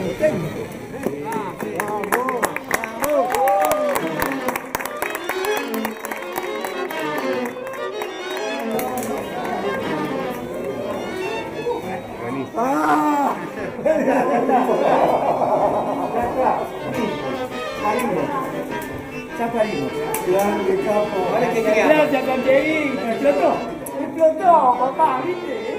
técnico. ¡Ah! Chaparino. Grande capo. Gracias, Canterín. ¿Me explotó? Me explotó, papá, ¿viste?